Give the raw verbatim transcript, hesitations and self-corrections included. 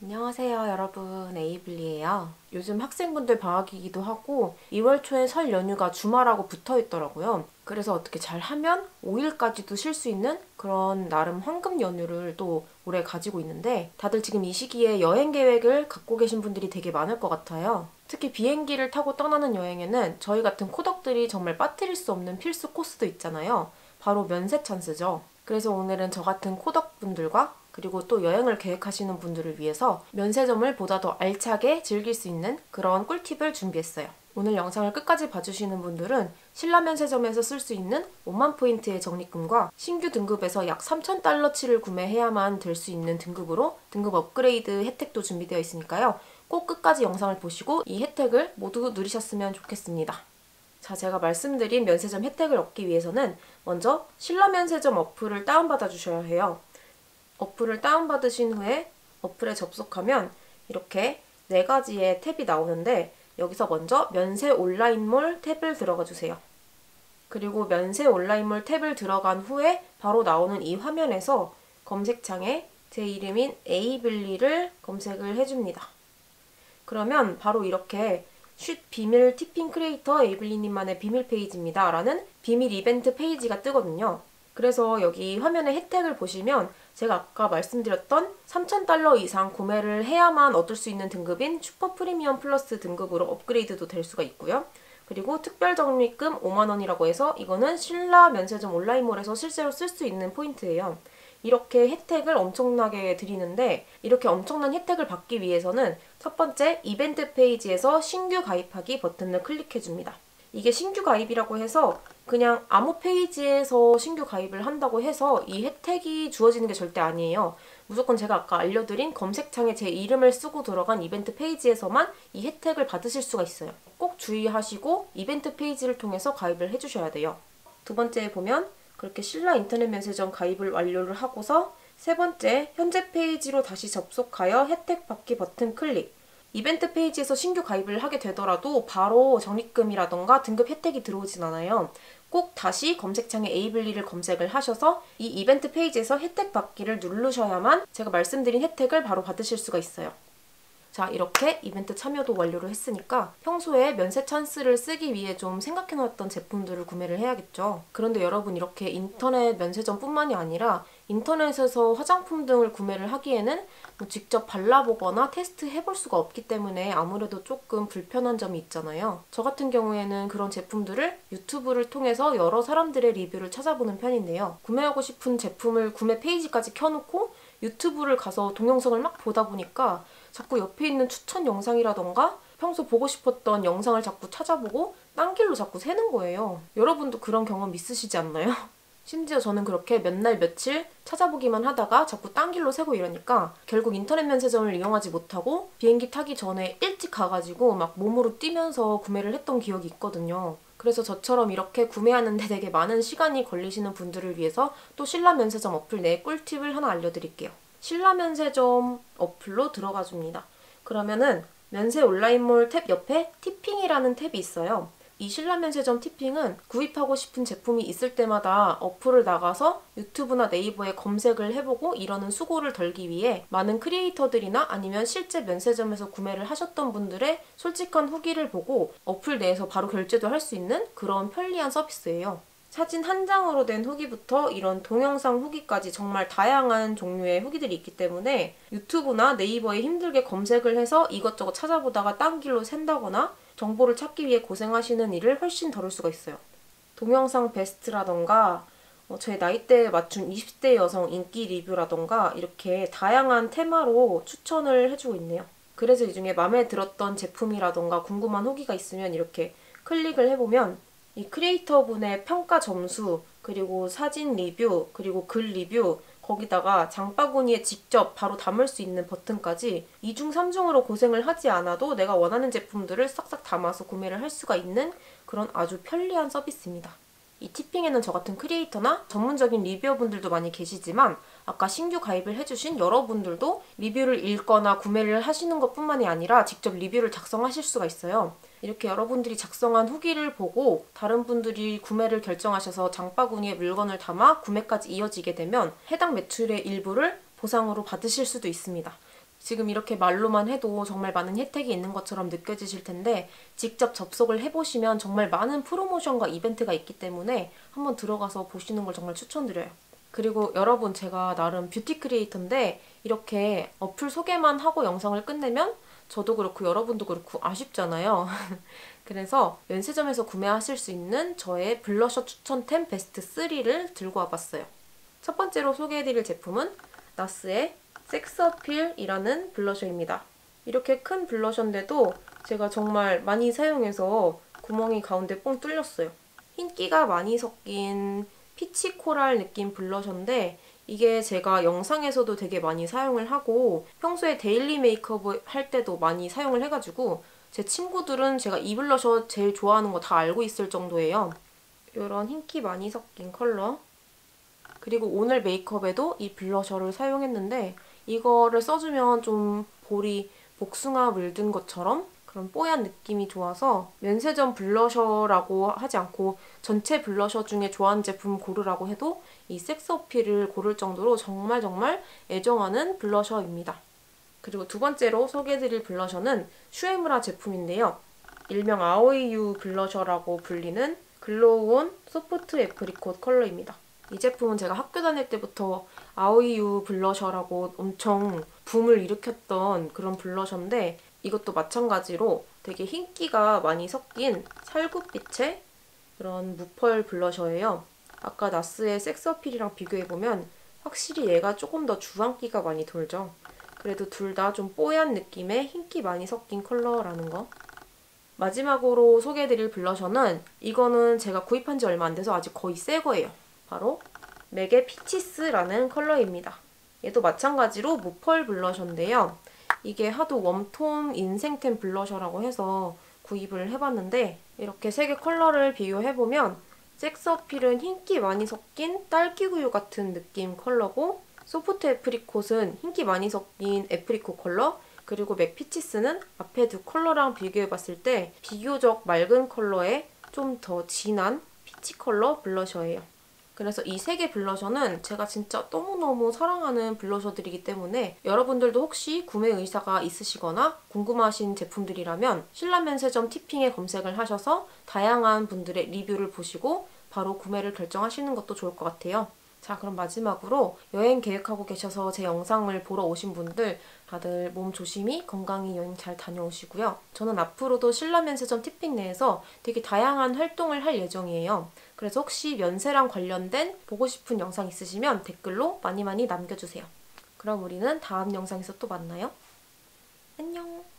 안녕하세요 여러분, 에이블리예요. 요즘 학생분들 방학이기도 하고 이월 초에 설 연휴가 주말하고 붙어 있더라고요. 그래서 어떻게 잘 하면 오 일까지도 쉴 수 있는 그런 나름 황금 연휴를 또 올해 가지고 있는데, 다들 지금 이 시기에 여행 계획을 갖고 계신 분들이 되게 많을 것 같아요. 특히 비행기를 타고 떠나는 여행에는 저희 같은 코덕들이 정말 빠뜨릴 수 없는 필수 코스도 있잖아요. 바로 면세 찬스죠. 그래서 오늘은 저 같은 코덕분들과 그리고 또 여행을 계획하시는 분들을 위해서 면세점을 보다 더 알차게 즐길 수 있는 그런 꿀팁을 준비했어요. 오늘 영상을 끝까지 봐주시는 분들은 신라면세점에서 쓸 수 있는 오만 포인트의 적립금과 신규 등급에서 약 삼천 달러치를 구매해야만 될 수 있는 등급으로 등급 업그레이드 혜택도 준비되어 있으니까요. 꼭 끝까지 영상을 보시고 이 혜택을 모두 누리셨으면 좋겠습니다. 자, 제가 말씀드린 면세점 혜택을 얻기 위해서는 먼저 신라면세점 어플을 다운받아 주셔야 해요. 어플을 다운받으신 후에 어플에 접속하면 이렇게 네 가지의 탭이 나오는데, 여기서 먼저 면세 온라인몰 탭을 들어가 주세요. 그리고 면세 온라인몰 탭을 들어간 후에 바로 나오는 이 화면에서 검색창에 제 이름인 에이블리를 검색을 해줍니다. 그러면 바로 이렇게 쉿 비밀 티핑 크리에이터 에이블리님만의 비밀 페이지입니다 라는 비밀 이벤트 페이지가 뜨거든요. 그래서 여기 화면의 혜택을 보시면 제가 아까 말씀드렸던 삼천 달러 이상 구매를 해야만 얻을 수 있는 등급인 슈퍼 프리미엄 플러스 등급으로 업그레이드도 될 수가 있고요. 그리고 특별 적립금 오만 원이라고 해서 이거는 신라 면세점 온라인몰에서 실제로 쓸 수 있는 포인트예요. 이렇게 혜택을 엄청나게 드리는데, 이렇게 엄청난 혜택을 받기 위해서는 첫 번째 이벤트 페이지에서 신규 가입하기 버튼을 클릭해줍니다. 이게 신규 가입이라고 해서 그냥 아무 페이지에서 신규 가입을 한다고 해서 이 혜택이 주어지는 게 절대 아니에요. 무조건 제가 아까 알려드린 검색창에 제 이름을 쓰고 들어간 이벤트 페이지에서만 이 혜택을 받으실 수가 있어요. 꼭 주의하시고 이벤트 페이지를 통해서 가입을 해주셔야 돼요. 두 번째에 보면 그렇게 신라 인터넷 면세점 가입을 완료를 하고서 세 번째 현재 페이지로 다시 접속하여 혜택 받기 버튼 클릭. 이벤트 페이지에서 신규 가입을 하게 되더라도 바로 적립금이라던가 등급 혜택이 들어오진 않아요. 꼭 다시 검색창에 에이블리를 검색을 하셔서 이 이벤트 페이지에서 혜택 받기를 누르셔야만 제가 말씀드린 혜택을 바로 받으실 수가 있어요. 자, 이렇게 이벤트 참여도 완료를 했으니까 평소에 면세 찬스를 쓰기 위해 좀 생각해놓았던 제품들을 구매를 해야겠죠. 그런데 여러분, 이렇게 인터넷 면세점뿐만이 아니라 인터넷에서 화장품 등을 구매를 하기에는 뭐 직접 발라보거나 테스트해볼 수가 없기 때문에 아무래도 조금 불편한 점이 있잖아요. 저 같은 경우에는 그런 제품들을 유튜브를 통해서 여러 사람들의 리뷰를 찾아보는 편인데요. 구매하고 싶은 제품을 구매 페이지까지 켜놓고 유튜브를 가서 동영상을 막 보다 보니까 자꾸 옆에 있는 추천 영상이라던가 평소 보고 싶었던 영상을 자꾸 찾아보고 딴 길로 자꾸 새는 거예요. 여러분도 그런 경험 있으시지 않나요? 심지어 저는 그렇게 몇 날 며칠 찾아보기만 하다가 자꾸 딴 길로 새고 이러니까 결국 인터넷 면세점을 이용하지 못하고 비행기 타기 전에 일찍 가가지고 막 몸으로 뛰면서 구매를 했던 기억이 있거든요. 그래서 저처럼 이렇게 구매하는데 되게 많은 시간이 걸리시는 분들을 위해서 또 신라 면세점 어플 내 꿀팁을 하나 알려드릴게요. 신라 면세점 어플로 들어가 줍니다. 그러면은 면세 온라인몰 탭 옆에 티핑이라는 탭이 있어요. 이 신라 면세점 티핑은 구입하고 싶은 제품이 있을 때마다 어플을 나가서 유튜브나 네이버에 검색을 해보고 이러는 수고를 덜기 위해 많은 크리에이터들이나 아니면 실제 면세점에서 구매를 하셨던 분들의 솔직한 후기를 보고 어플 내에서 바로 결제도 할 수 있는 그런 편리한 서비스예요. 사진 한 장으로 된 후기부터 이런 동영상 후기까지 정말 다양한 종류의 후기들이 있기 때문에 유튜브나 네이버에 힘들게 검색을 해서 이것저것 찾아보다가 딴 길로 샌다거나 정보를 찾기 위해 고생하시는 일을 훨씬 덜을 수가 있어요. 동영상 베스트라던가 어, 제 나이대에 맞춘 이십 대 여성 인기 리뷰라던가 이렇게 다양한 테마로 추천을 해주고 있네요. 그래서 이 중에 마음에 들었던 제품이라던가 궁금한 후기가 있으면 이렇게 클릭을 해보면 이 크리에이터분의 평가 점수, 그리고 사진 리뷰, 그리고 글 리뷰, 거기다가 장바구니에 직접 바로 담을 수 있는 버튼까지 이중 삼중으로 고생을 하지 않아도 내가 원하는 제품들을 싹싹 담아서 구매를 할 수가 있는 그런 아주 편리한 서비스입니다. 이 티핑에는 저 같은 크리에이터나 전문적인 리뷰어분들도 많이 계시지만 아까 신규 가입을 해주신 여러분들도 리뷰를 읽거나 구매를 하시는 것뿐만이 아니라 직접 리뷰를 작성하실 수가 있어요. 이렇게 여러분들이 작성한 후기를 보고 다른 분들이 구매를 결정하셔서 장바구니에 물건을 담아 구매까지 이어지게 되면 해당 매출의 일부를 보상으로 받으실 수도 있습니다. 지금 이렇게 말로만 해도 정말 많은 혜택이 있는 것처럼 느껴지실 텐데 직접 접속을 해보시면 정말 많은 프로모션과 이벤트가 있기 때문에 한번 들어가서 보시는 걸 정말 추천드려요. 그리고 여러분, 제가 나름 뷰티 크리에이터인데 이렇게 어플 소개만 하고 영상을 끝내면 저도 그렇고 여러분도 그렇고 아쉽잖아요. 그래서 면세점에서 구매하실 수 있는 저의 블러셔 추천템 베스트 쓰리를 들고 와봤어요. 첫 번째로 소개해드릴 제품은 나스의 섹스어필이라는 블러셔입니다. 이렇게 큰 블러셔인데도 제가 정말 많이 사용해서 구멍이 가운데 뻥 뚫렸어요. 흰기가 많이 섞인 피치 코랄 느낌 블러셔인데 이게 제가 영상에서도 되게 많이 사용을 하고 평소에 데일리 메이크업 할 때도 많이 사용을 해가지고 제 친구들은 제가 이 블러셔 제일 좋아하는 거 다 알고 있을 정도예요. 이런 흰기 많이 섞인 컬러. 그리고 오늘 메이크업에도 이 블러셔를 사용했는데 이거를 써주면 좀 볼이 복숭아 물든 것처럼 그런 뽀얀 느낌이 좋아서 면세점 블러셔라고 하지 않고 전체 블러셔 중에 좋아하는 제품 고르라고 해도 이 섹스어필을 고를 정도로 정말 정말 애정하는 블러셔입니다. 그리고 두 번째로 소개해드릴 블러셔는 슈에무라 제품인데요. 일명 아오이유 블러셔라고 불리는 글로우온 소프트 애프리콧 컬러입니다. 이 제품은 제가 학교 다닐 때부터 아오이유 블러셔라고 엄청 붐을 일으켰던 그런 블러셔인데 이것도 마찬가지로 되게 흰기가 많이 섞인 살구빛의 그런 무펄 블러셔예요. 아까 나스의 섹스어필이랑 비교해보면 확실히 얘가 조금 더 주황기가 많이 돌죠. 그래도 둘 다 좀 뽀얀 느낌의 흰기 많이 섞인 컬러라는 거. 마지막으로 소개해드릴 블러셔는 이거는 제가 구입한 지 얼마 안 돼서 아직 거의 새 거예요. 바로 맥의 피치스라는 컬러입니다. 얘도 마찬가지로 무펄 블러셔인데요. 이게 하도 웜톤 인생템 블러셔라고 해서 구입을 해봤는데 이렇게 세 개 컬러를 비교해보면 섹스어필은 흰기 많이 섞인 딸기우유 같은 느낌 컬러고 소프트 애프리콧은 흰기 많이 섞인 애프리콧 컬러 그리고 맥 피치스는 앞에 두 컬러랑 비교해봤을 때 비교적 맑은 컬러의 좀 더 진한 피치 컬러 블러셔예요. 그래서 이 세 개 블러셔는 제가 진짜 너무너무 사랑하는 블러셔들이기 때문에 여러분들도 혹시 구매 의사가 있으시거나 궁금하신 제품들이라면 신라면세점 티핑에 검색을 하셔서 다양한 분들의 리뷰를 보시고 바로 구매를 결정하시는 것도 좋을 것 같아요. 자, 그럼 마지막으로 여행 계획하고 계셔서 제 영상을 보러 오신 분들 다들 몸 조심히 건강히 여행 잘 다녀오시고요. 저는 앞으로도 신라면세점 티핑 내에서 되게 다양한 활동을 할 예정이에요. 그래서 혹시 면세랑 관련된 보고 싶은 영상 있으시면 댓글로 많이 많이 남겨주세요. 그럼 우리는 다음 영상에서 또 만나요. 안녕!